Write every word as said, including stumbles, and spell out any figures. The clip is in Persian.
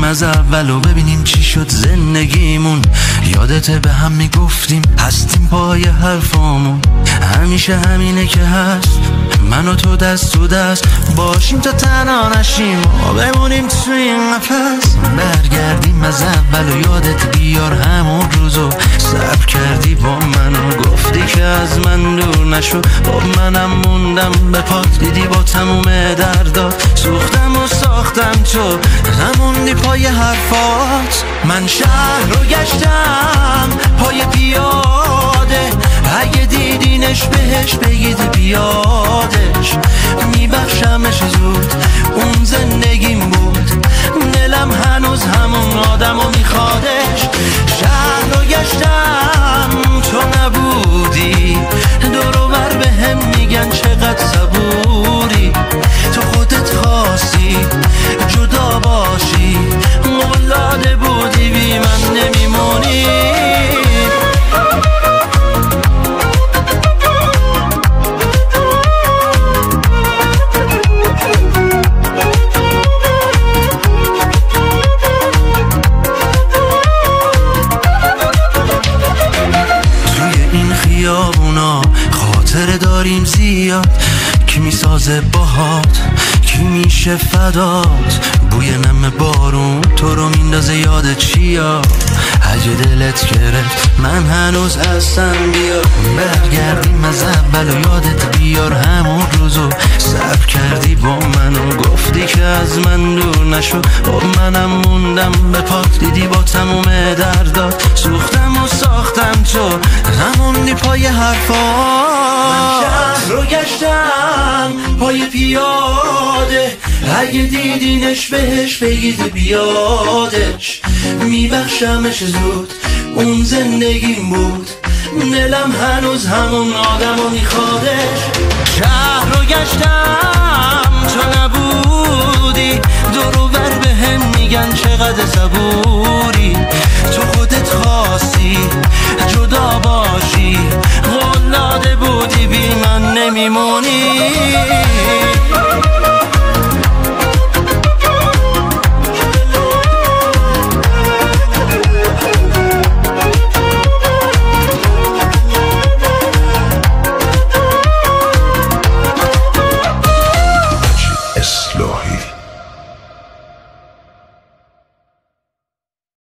از اول و ببینیم چی شد زندگیمون. یادته به هم میگفتیم هستیم پای حرفامون، همیشه همینه که هست، من و تو دست تو دست باشیم تا تنها نشیم و بمونیم تو این قفس. برگردیم از اول و یادت بیار همون روزو صبر کردی با من و گفتی که از من دور نشو، با منم موندم به پات، دیدی با تموم دردات سوختم و ساختم تو نموندی پای حرفات. من شهر رو گشتم پای پیاده، اگه دیدینش بهش بگید بیادش، میبخشمش زود اون زندگیم بود، دلم هنوز همون آدم و میخوادش. شهر رو گشتم تو نبودی، دورو بر به هم میگن چقدر صبوری، تو خودت خواستی جدا باشی، قول داده بودی بی من نمیمونی. خاطره داریم زیاد، کی میسازه باهات، کی میشه فدات، بوی نم بارون تو رو میندازه یاد چیا، اگه دلت گرفت من هنوز هستم بیا. برگردیم از اول و یادت بیار همون روزو صبر کردی با من و گفتی که از من دور نشو، با منم موندم به پات، دیدی با تموم دردات سوختم و ساختم تو نموندی پای حرفات. من شهر رو گشتم پای پیاده، اگه دیدینش بهش بگید بیادش، میبخشمش زود اون زندگیم بود، دلم هنوز همون آدم و میخوادش. شهر رو گشتم تو نبودی، دورو بر به هم میگن چقدر صبوری،